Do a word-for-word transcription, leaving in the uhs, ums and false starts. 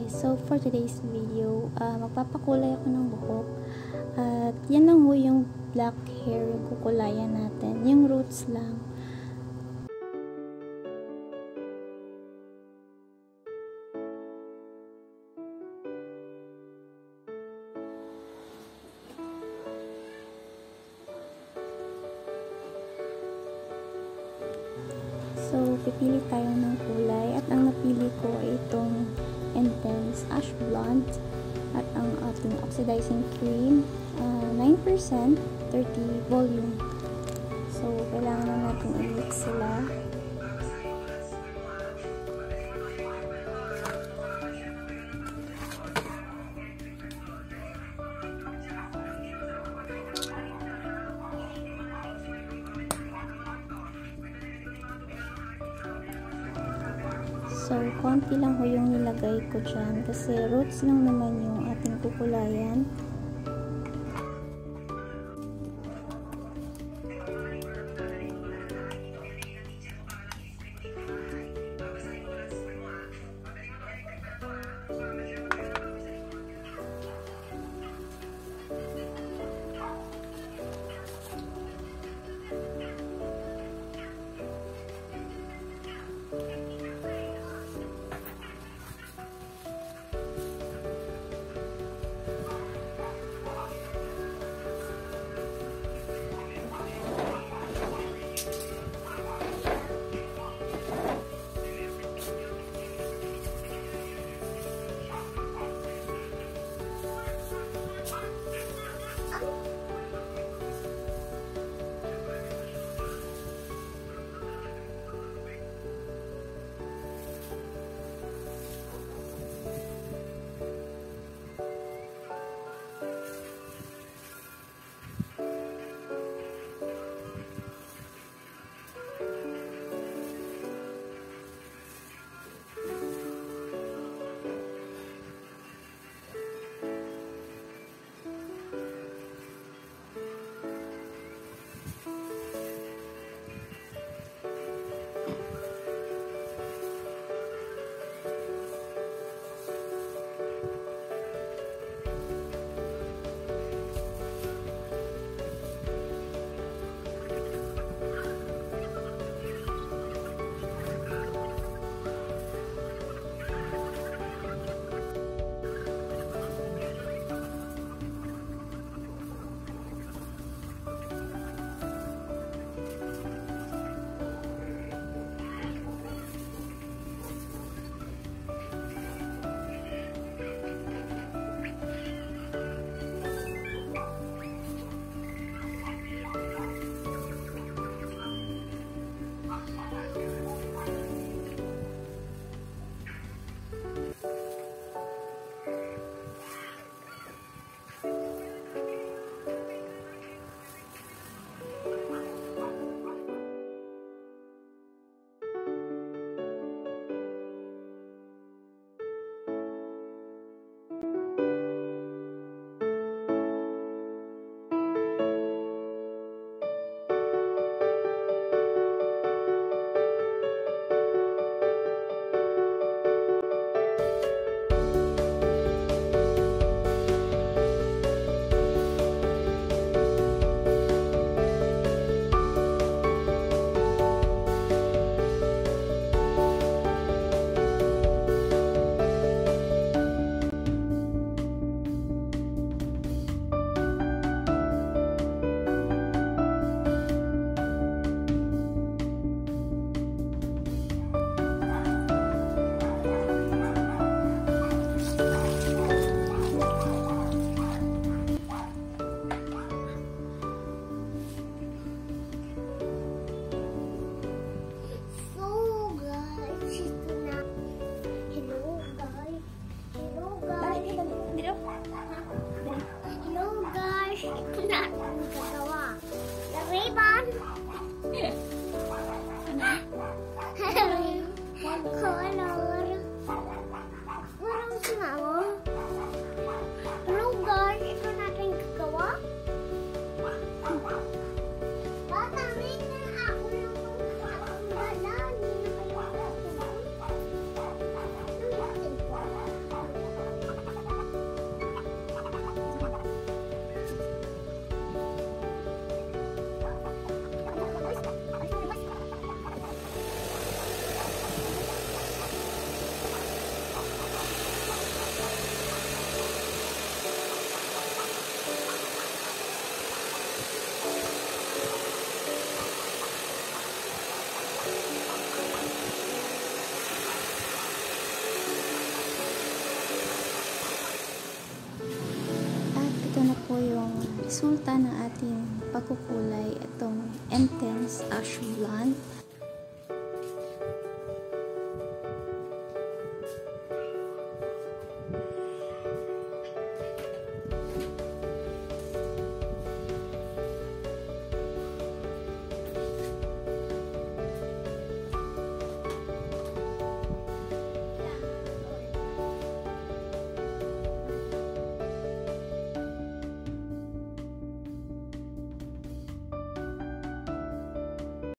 guys, so for today's video, uh, magpapakulay ako ng buhok. At yan lang ho yung black hair yung kukulayan natin. Yung roots lang. So, pipili tayo ng kulay at ang napili ko ay itong Intense Ash Blonde at ang ating oxidizing cream, uh, nine percent, thirty volume. So, kailangan na natin i-mix sila. So, konti lang ho yung nilagay ko dyan kasi roots lang naman yung ating kukulayan. po yung resulta ng ating pagkukulay. Itong Intense Ash Blonde.